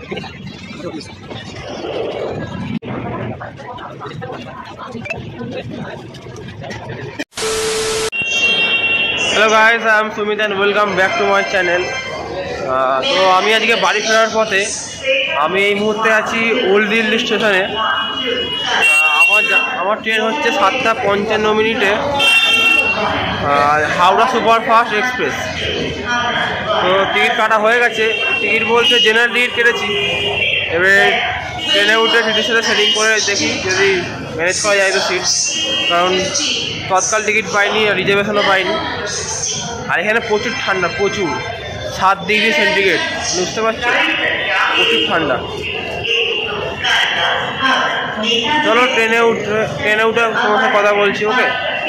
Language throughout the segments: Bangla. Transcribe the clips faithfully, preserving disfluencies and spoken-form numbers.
Hello guys, I am Sumit and welcome back to my channel. তো আমি আজকে বাড়ি ফেরার পথে, আমি এই মুহূর্তে আছি ওল্ড দিল্লি স্টেশনে। আমার আমার ট্রেন হচ্ছে সাতটা পঞ্চান্ন মিনিটে, হাওড়া সুপারফাস্ট এক্সপ্রেস। তো টিকিট কাটা হয়ে গেছে, টিকিট বলতে জেনারেল টিকিট কেটেছি। এবারে ট্রেনে উঠে টিটির সাথে সেটিং করে দেখি যদি ম্যানেজ করা যায় তো সিট, কারণ তৎকাল টিকিট পাইনি আর রিজার্ভেশনও পাইনি। আর এখানে প্রচুর ঠান্ডা, প্রচুর সাত ডিগ্রি সেন্টিগ্রেড, বুঝতে পারছো, প্রচুর ঠান্ডা। চলো ট্রেনে উঠে ট্রেনে উঠে তোমার সাথে কথা বলছি, ওকে?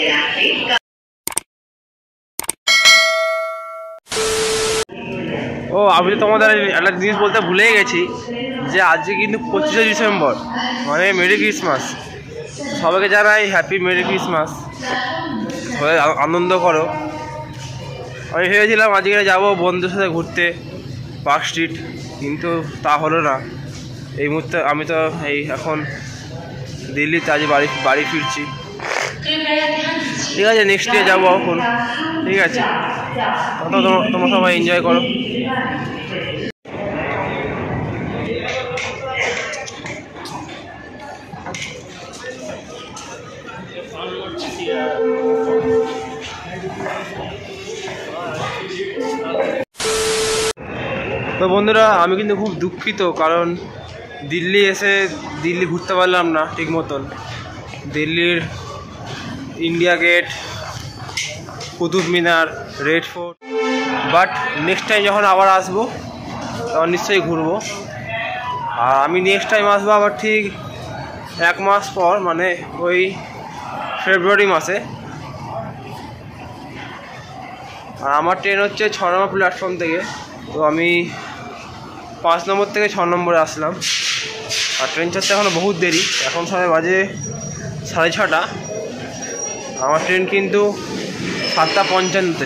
ও আমি তো তোমাদের একটা জিনিস বলতে ভুলেই গেছি, যে আজকে কিন্তু পঁচিশে ডিসেম্বর, মানে মেরি ক্রিসমাস। সবাইকে জানাই হ্যাপি মেরি ক্রিসমাস, সবাই আনন্দ করো। আমি ভেবেছিলাম আজকে যাবো বন্ধুদের সাথে ঘুরতে পার্ক স্ট্রিট, কিন্তু তা হলো না। এই মুহূর্তে আমি তো এই এখন দিল্লিতে আজ বাড়ি বাড়ি ফিরছি। ঠিক আছে, নেক্সট ডে যাবো এখন, ঠিক আছে? তোমরা সবাই এনজয় করো। তো বন্ধুরা, আমি কিন্তু খুব দুঃখিত, কারণ দিল্লি এসে দিল্লি ঘুরতে পারলাম না ঠিক মতন। দিল্লির India gate, Qutub Minar, red fort, but next time যখন আবার আসবো তখন নিশ্চয়ই ঘুরবো। আর আমি নেক্সট টাইম আসবো আবার ঠিক এক মাস পর, মানে ওই ফেব্রুয়ারি মাসে। আর আমার ট্রেন হচ্ছে ছ নম্বর প্ল্যাটফর্ম থেকে, তো আমি পাঁচ নম্বর থেকে ছ নম্বরে আসলাম। আর ট্রেন ছাড়তে এখনও বহুত দেরি, এখন সময় বাজে সাড়ে ছটা। আমার ট্রেন কিন্তু সাতটা পঞ্চান্নতে।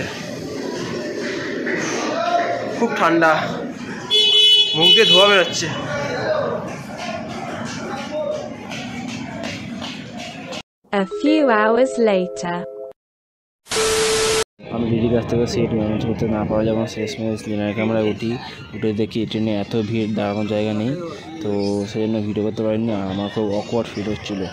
খুব ঠান্ডা, মুখ দিয়ে ধোয়া বেরোচ্ছে। A few hours later. আমি দিদির কাছ থেকে সিট ম্যানেজ করতে না পারা যখন শেষ ম্যানেজ লিনার ক্যামেরায় উঠি, উঠে দেখি ট্রেনে এত ভিড়, দাঁড়ানোর জায়গা নেই। তো সেই জন্য ভিডিও করতে পারিনি। আমার খুব অকওয়ার্ড ফিল হচ্ছিলো।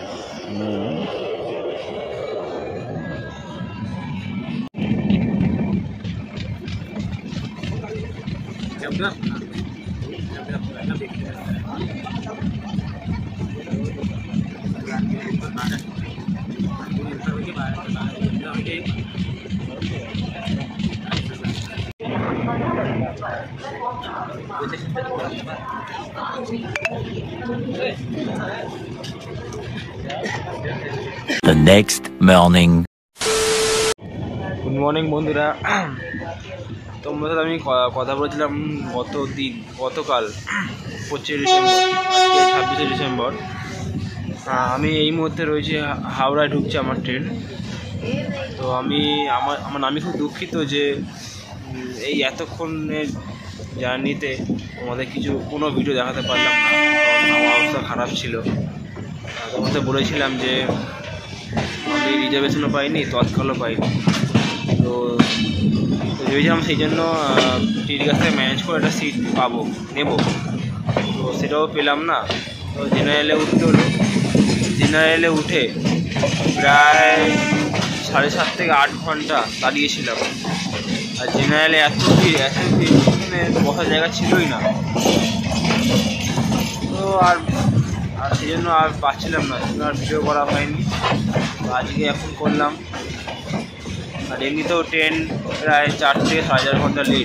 The next morning. Good morning বন্ধুরা, তোমার সাথে আমি কথা বলেছিলাম গত দিন, গতকাল পঁচিশে ডিসেম্বর, আজকে ছাব্বিশে ডিসেম্বর। আমি এই মুহূর্তে রয়েছি হাওড়ায়, ঢুকছে আমার ট্রেন। তো আমি আমার আমার আমি খুব দুঃখিত যে এই এতক্ষণের জার্নিতে তোমাদের কিছু কোনো ভিডিও দেখাতে পারলাম না, কারণ আমার অবস্থা খারাপ ছিল। তোমাদের বলেছিলাম যে আমি রিজার্ভেশনও পাইনি, তৎকালও পাইনি। তো ভেবেছিলাম সেই জন্য টিটির কাছ থেকে ম্যানেজ করে একটা সিট পাবো, নেব। তো সেটাও পেলাম না। তো জেনারেলে উঠতে হলো। জেনারেলে উঠে প্রায় সাড়ে সাত থেকে আট ঘন্টা দাঁড়িয়েছিলাম। আর জেনারেলে এত ভিড়, এত ভিড়, মানে বসার জায়গা ছিলই না। তো আর আর সেই জন্য আর পাচ্ছিলাম না, সেজন্য আর ভিডিও করা হয়নি। আজকে এখন করলাম। আর এমনিতেও ট্রেন প্রায় চার থেকে সাড়ে চার ঘন্টা লেট।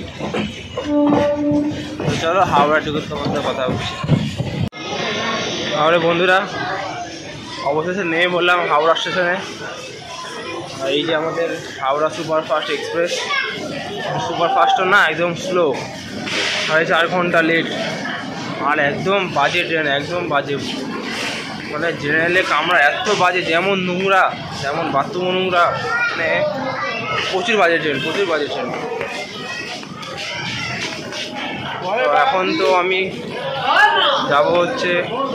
তো চলো হাওড়া ঢুকে তোমাদের কথা বলছি। তাহলে বন্ধুরা, অবশেষে নেমে বললাম হাওড়া স্টেশনে। এই যে আমাদের হাওড়া সুপারফাস্ট এক্সপ্রেস। সুপারফাস্টও না, একদম স্লো, সাড়ে চার ঘন্টা লেট। আর একদম বাজে ট্রেন, একদম বাজে। মানে জেনারেলে কামরা এত বাজে, যেমন নোংরা তেমন বাথরুমও নোংরা, মানে প্রচুর বাজে ট্রেন, প্রচুর বাজে ট্রেন। এখন তো আমি যাব হচ্ছে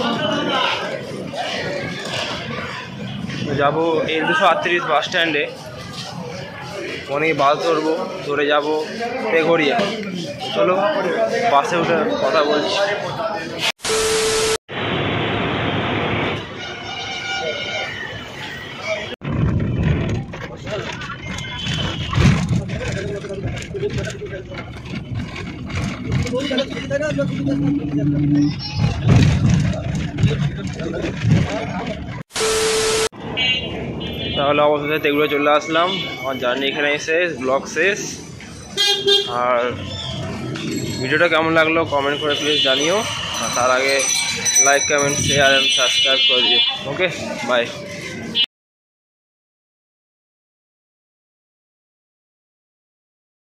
যাব এই দুশো আটত্রিশ বাস স্ট্যান্ডে, অনেক বাস ধরবো, ধরে যাবো পেঘড়িয়া। চলো বাসে উঠে কথা বলছি। তাহলে অবশেষে তেগুড়ে চলে আসলাম। আমার জার্নি এখানে শেষ, ব্লগ শেষ। আর ভিডিওটা কেমন লাগলো কমেন্ট করে প্লিজ জানিও। তার আগে like comment share and subscribe করে দিও। Okay, by.